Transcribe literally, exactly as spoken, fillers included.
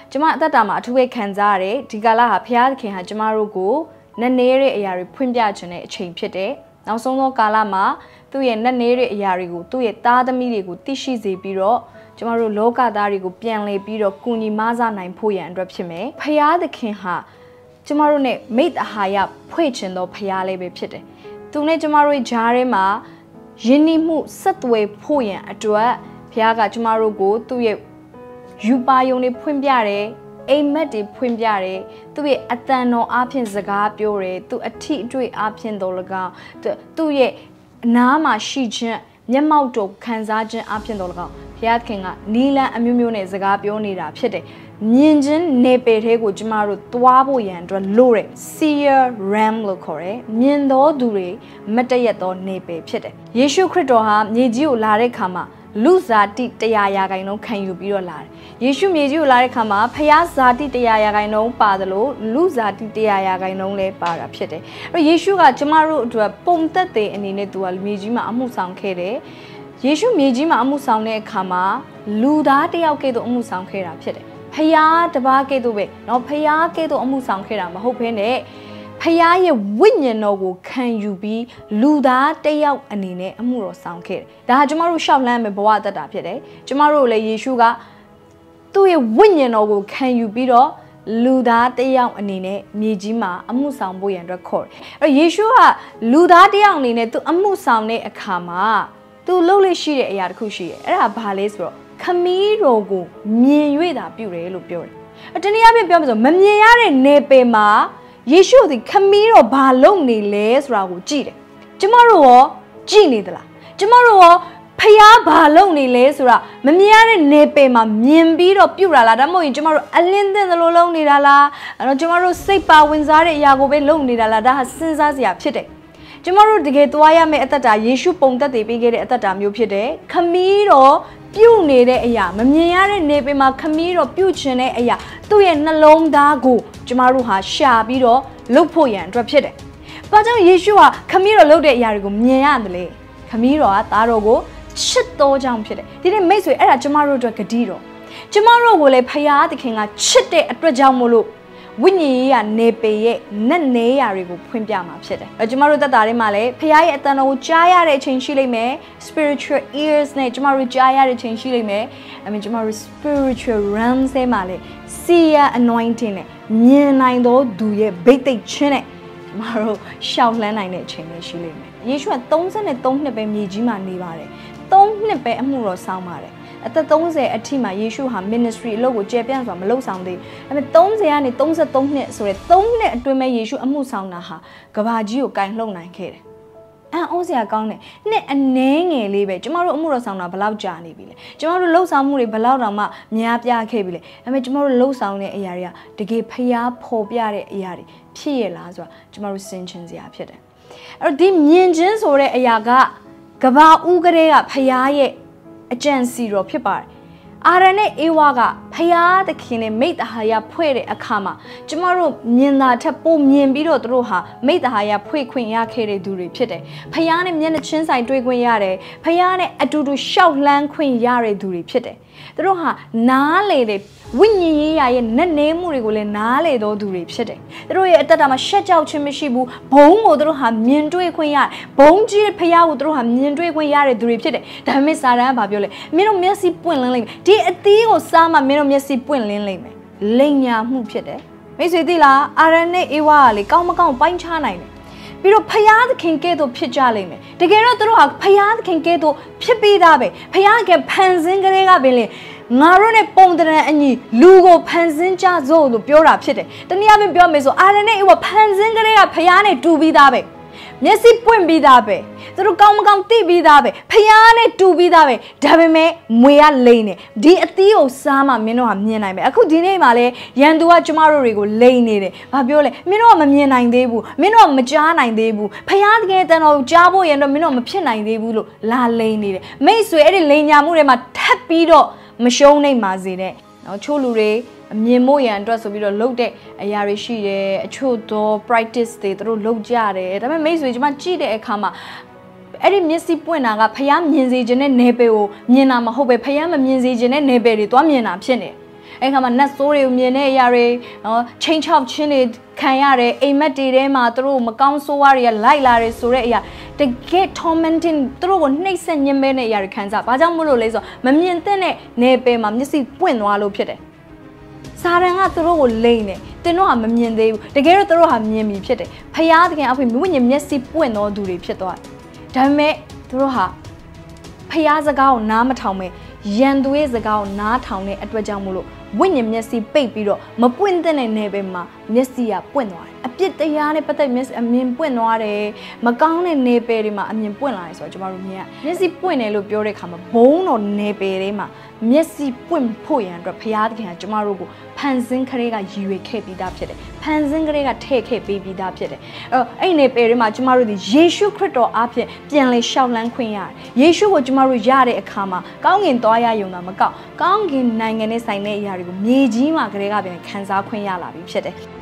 ကျမအသက်တာမှာအထူးပဲခံစားရတယ်ဒီကာလဟာဖခင်ခင်ဟာကျမတို့ကိုနက်နဲတဲ့အရာတွေဖွင့်ပြခြင်းတဲ့အချိန်ဖြစ်တယ်နောက်ဆုံးသောကာလမှာသူ့ရဲ့နက်နဲတဲ့အရာတွေကိုသူ့ရဲ့သားသမီးတွေကိုသိရှိစေပြီးတော့ကျမတို့လောကသားတွေကိုပြန်လည်ပြီးတော့ကုညီမဆနိုင်ဖို့ရန်အတွက်ဖြစ်မယ်ဖခင်ဟာကျမတို့နဲ့မိတ္တဟာယဖွဲ့ခြင်းသောဖခင်လေးပဲဖြစ်တယ်သူနဲ့ကျမတို့ရဲ့ဂျားထဲမှာယဉ်နီးမှုဆက်သွယ်ဖို့ရန်အတွက်ဖခင်ကကျမတို့ကိုသူ့ရဲ့ယူပါယုံတွေဖွင့်ပြတယ်အိမ်မက်တွေဖွင့်ပြတယ်သူ့ရဲ့အတန်တော်အဖျင်စကားပြောတယ်သူအထီအတွေ့အဖျင်တော်၎င်းသူ့ရဲ့အနားမှာရှိခြင်းမျက်မှောက်တော်ခံစားခြင်းအဖျင်တော်၎င်းဘုရားခင်ကနီလန်အမျိုးမျိုးနဲ့စကားပြောနေတာဖြစ်တယ်မြင်ခြင်းနေပယ်ထဲကိုကျမတို့သွားဖို့ရန်အတွက်လို့တဲ့ seer ram လို့ခေါ်တယ်မြင်တော်သူတွေမတည့်ရသောနေပယ်ဖြစ်တယ်ယေရှုခရစ်တော်ဟာမြေကြီးကိုလာတဲ့ခါမှာလူဇာတိတရားရာဂိုင်နှုန်းခံယူပြီးတော့လာတယ်။ယေရှုမြေကြီးကိုလာတဲ့ခါမှာဖျားဇာတိတရားရာဂိုင်နှုန်းပါသလိုလူဇာတိတရားရာဂိုင်နှုန်းလည်းပါတာဖြစ်တယ်။အဲ့တော့ယေရှုကကျမတို့အတွက်ပုံသက်တဲ့အနေနဲ့သူကမြေကြီးမှာအမှုဆောင်ခဲ့တယ်။ယေရှုမြေကြီးမှာအမှုဆောင်တဲ့အခါမှာလူသားတစ်ယောက်ကဲ့သို့အမှုဆောင်ခဲ့တာဖြစ်တယ်။ဖျားတစ်ပါးကဲ့သို့ပဲเนาะဖျားကဲ့သို့အမှုဆောင်ခဲ့တာမဟုတ်ဘဲနဲ့ဖျားရဲ့ဝိညာဉ်တော်ကိုခံယူပြီးလူသားတစ်ယောက်အနေနဲ့အမှုတော်ဆောင်ခဲ့တယ်။ဒါဟာကျမတို့ရှောက်လန်းမဲ့ဘဝအသက်တာဖြစ်တယ်။ကျမတို့လည်းယေရှုကသူ့ရဲ့ဝိညာဉ်တော်ကိုခံယူပြီးတော့လူသားတစ်ယောက်အနေနဲ့မြေကြီးမှာအမှုဆောင်ဖို့ရန်အတွက်ခေါ်တယ်။အဲ့ယေရှုကလူသားတစ်ယောက်အနေနဲ့သူအမှုဆောင်တဲ့အခါမှာသူလုပ်လို့ရှိတဲ့အရာတစ်ခုရှိတယ်။အဲ့ဒါဘာလဲဆိုတော့ခမည်းတော်ကိုမြင်၍သာပြုတယ်လို့ပြောတယ်။အတနည်းအားဖြင့်ပြောမယ်ဆိုမမြင်ရတဲ့နေပယ်မှာယေရှုသည်ခမည်းတော်ဘာလုပ်နေလဲဆိုတာကိုကြည့်တယ်။ကျမတို့ရောကြည့်နေသလား။ကျမတို့ရောဖျားဘာလုပ်နေလဲဆိုတာမမြင်ရတဲ့နေပယ်မှာမြင်ပြီးတော့ပြုတာလားဒါမှမဟုတ်ရင်ကျမတို့အလင်းသင့်သလိုလုပ်နေတာလားအဲ့တော့ကျမတို့စိတ်ပါဝင်စားတဲ့အရာကိုပဲလုပ်နေတာလားဒါဟာစဉ်းစားစရာဖြစ်တယ်။ကျမတို့တကယ်သွားရမယ့်အသက်တာယေရှုပုံသက်တည်ပေးခဲ့တဲ့အသက်တာမျိုးဖြစ်တယ်။ခမည်းတော်ပြုတ်နေတဲ့အရာမမြင်ရတဲ့နေပယ်မှာခမည်းတော်ပြုတ်ခြင်းတဲ့အရာသူ့ရဲ့နှလုံးသားကိုကျမတို့ဟာရှာပြီးတော့လှုပ်ဖို့ရန်အတွက်ဖြစ်တယ်။ဘာကြောင့်ယေရှုဟာခမည်းတော်လှုပ်တဲ့အရာတွေကိုမြင်ရတယ်လဲ။ခမည်းတော်ကသားတော်ကိုချစ်တော်ကြောင့်ဖြစ်တယ်။ဒီနေ့မိတ်ဆွေအဲ့ဒါကျမတို့အတွက်ဂတိတော်။ကျမတို့ကိုလည်းဖရာသခင်ကချစ်တဲ့အတွက်ကြောင့်မို့လို့ဝိညာဉ်ရေးကနေပယ်ရဲ့နက်နဲရာတွေကိုဖွင့်ပြမှာဖြစ်တယ်။အဲကျမတို့သက်တာထဲမှာလည်းဖရာရဲ့အတန်တော်ကိုကြားရတဲ့အချိန်ရှိလိမ့်မယ်။ spiritual ears နဲ့ကျမတို့ကြားရတဲ့အချိန်ရှိလိမ့်မယ်။အဲမြင်ကျမတို့ spiritual realms ထဲမှာလည်း seer anointing နဲ့မြင်နိုင်သောသူရဲ့ဗိတ်သိက်ခြင်းနဲ့ကျမတို့ရှောက်လှမ်းနိုင်တဲ့အချိန်လေးရှိလိမ့်မယ်။ယေရှုကသုံးဆယ်သုံးနှစ်ပဲမြေကြီးမှာနေပါတယ်။သုံးနှစ်ပဲအမှုတော်ဆောင်ပါတယ်။အသက်သုံးဆယ်အထိမှာယေရှုဟာ ministry အလုပ်ကိုကျေပြန့်စွာမလုပ်ဆောင်သေးဘူး။ဒါပေမဲ့သုံးဆယ်ကနေသုံးဆယ်သုံးနှစ်ဆိုတဲ့သုံးနှစ်အတွင်းမှာယေရှုအမှုဆောင်တာဟာကဘာကြီးကိုကင်လှုပ်နိုင်ခဲ့တယ်။အံ့ဩစရာကောင်းတယ်။နှစ်အနည်းငယ်လေးပဲကျမတို့အမှုတော်ဆောင်တာဘယ်လောက်ကြာနေပြီလဲ။ကျမတို့လှုပ်ဆောင်မှုတွေဘယ်လောက်တောင်မှများပြားခဲ့ပြီလဲ။ဒါပေမဲ့ကျမတို့လှုပ်ဆောင်တဲ့အရာတွေကတကယ်ဖျားဖော်ပြတဲ့အရာတွေဖြစ်ရလားဆိုတာကျမတို့စဉ်းချင်စရာဖြစ်တယ်။အဲ့တော့ဒီမြင်ခြင်းဆိုတဲ့အရာကကဘာဦးကလေးကဖျားရဲ့အကျင့်စီတော်ဖြစ်ပါတယ်အာရနဲ့အေဝါကဖယားသခင်နဲ့မိတ္တဟာယဖွဲ့တဲ့အခါမှာကျမတို့မြင်တာထက်ပိုမြင်ပြီးတော့သူတို့ဟာမိတ္တဟာယဖွဲ့ခွင့်ရခဲ့တဲ့သူတွေဖြစ်တယ်ဖယားနဲ့မျက်နှာချင်းဆိုင်တွေ့ခွင့်ရတယ်ဖယားနဲ့အတူတူရှောက်လှမ်းခွင့်ရတဲ့သူတွေဖြစ်တယ်သူတို့ဟာနားလေတဲ့ဝိညာဉ်ရေးရာရဲ့နက်နဲမှုတွေကိုလည်းနားလေတော်သူတွေဖြစ်တယ်သူတို့ရဲ့အတ္တမှာရှက်ကြောက်ခြင်းမရှိဘူးဘုံကိုသူတို့ဟာမြင်တွေ့ခွင့်ရဘုံကြီးဖယားကိုသူတို့ဟာမြင်တွေ့ခွင့်ရတဲ့သူတွေဖြစ်တယ်ဒါပေမဲ့စာတန်ကဘာပြောလဲမင်းတို့မျက်စိပွင့်လင်းလိမ့်မယ်ဒီအသီးကိုစားမှမင်းတို့မျက်စိပွင့်လင်းလိမ့်မယ်လိမ်ညာမှုဖြစ်တယ်မိတ်ဆွေသိလားအာရနဲ့အေဝါကလေကောင်းမကောင်းပိုင်းခြားနိုင်တယ်ပြီးတော့ဖယားသခင်ကဲ့သို့ဖြစ်ကြလိမ့်မယ်တကယ်တော့သူတို့ဟာဖယားသခင်ကဲ့သို့ဖြစ်ပြီးသားပဲဖယားကဖန်ဆင်းကလေးကပင်လေငါတို့နဲ့ပုံတရံအညီလူကိုဖန်ဆင်းကြစို့လို့ပြောတာဖြစ်တယ်တနည်းအားဖြင့်ပြောမယ်ဆိုအာရနဲ့အေဝါဖန်ဆင်းကလေးကဖယားနဲ့တူပြီးသားပဲမျက်စိပွင့်ပြီးသားပဲသူတို့ကောင်းမကောင်းသိပြီးသားပဲဖယားနဲ့တူပြီးသားပဲဒါပေမဲ့မွေကလိန်နေဒီအသီးကိုစားမှမင်းတို့ကမြင်နိုင်မယ်အခုဒီနေ့မှာလဲရန်သူကကျမတို့တွေကိုလိန်နေတယ်ဘာပြောလဲမင်းတို့ကမမြင်နိုင်သေးဘူးမင်းတို့ကမကြားနိုင်သေးဘူးဖယားတကယ်တန်တော်ကိုကြားဖို့ရတော့မင်းတို့ကမဖြစ်နိုင်သေးဘူးလို့လာလိန်နေတယ်မိတ်ဆွေအဲ့ဒီလိန်ညာမှုတွေမှာထပ်ပြီးတော့မရှုံးနိုင်ပါစေနဲ့နော်ချို့လူတွေအမြင်မို့ရန်အတွက်ဆိုပြီးတော့လုပ်တဲ့အရာတွေရှိတယ်အချို့တော့ practice တွေသူတို့လုပ်ကြတယ်ဒါပေမဲ့မိတ်ဆွေကျွန်မကြည့်တဲ့အခါမှာအဲ့ဒီမျက်စိပွင့်တာကဖယားမြင်စေခြင်းနဲ့နေပယ်ကိုမြင်တာမဟုတ်ပဲဖယားမမြင်စေခြင်းနဲ့နေပယ်တွေသွားမြင်တာဖြစ်နေအဲ့ခါမှာနတ်ဆိုးတွေကိုမြင်တဲ့အရာတွေနော်ချင်းချောက်ချင်းတွေခံရတယ်အိမ်မက်တွေထဲမှာသူတို့မကောင်းဆိုးဝါးတွေကလိုက်လာတယ်ဆိုတဲ့အရာတကယ် tormenting သူတို့ကိုနှိပ်စက်ညှဉ်းမဲတဲ့အရာတွေခံစားဘာကြောင့်မို့လို့လဲဆိုတော့မမြင်တဲ့နယ်ပယ်မှာမျက်စိပွင့်သွားလို့ဖြစ်တယ်စာရန်ကသူတို့ကိုလိမ့်တယ်တင်တော့ဟာမမြင်သေးဘူးတကယ်တော့သူတို့ဟာမြင်ပြီဖြစ်တယ်ဖယားတကယ်အဖေဝိညာဉ်မျက်စိပွင့်တော်သူတွေဖြစ်သွားတယ်ဒါပေမဲ့သူတို့ဟာဖယားစကားကိုနားမထောင်မဲ့ရန်သူရဲ့စကားကိုနားထောင်တဲ့အတွက်ကြောင့်မို့လို့ဝိညာဉ်မျက်စိပိတ်ပြီးတော့မပွင့်တဲ့နယ်ပယ်မှာမျက်စိကပွင့်သွားတယ်အပြစ်တရားနဲ့ပတ်သက်မျက်စိအမြင်ပွင့်သွားတယ်မကောင်းတဲ့နယ်ပယ်တွေမှာအမြင်ပွင့်လာတယ်ဆိုတော့ကျမတို့မြင်ရမျက်စိပွင့်တယ်လို့ပြောတဲ့အခါမှာဘုံတော်နယ်ပယ်တွေမှာမျက်စိပွင့်ဖို့ရန်အတွက်ဘုရားသခင်ကကျမတို့ကိုဖန်ဆင်းခရေးကရည်ရွယ်ခဲ့ပြီးသားဖြစ်တယ်ဖန်ဆင်းခရေးကထည့်ခဲ့ပေးပြီးသားဖြစ်တယ်အဲ့တော့အဲ့နယ်ပယ်တွေမှာကျမတို့ဒီယေရှုခရစ်တော်အားဖြင့်ပြန်လည်ရှောက်လန်းခွင့်ရတယ်ယေရှုကိုကျမတို့ရတဲ့အခါမှာကောင်းကင်သွားရယုံတာမကောက်ကောင်းကင်နိုင်ငံနဲ့ဆိုင်တဲ့အရာတွေကိုမြေကြီးမှာကလေးကပြန်ခံစားခွင့်ရလာပြီဖြစ်တယ်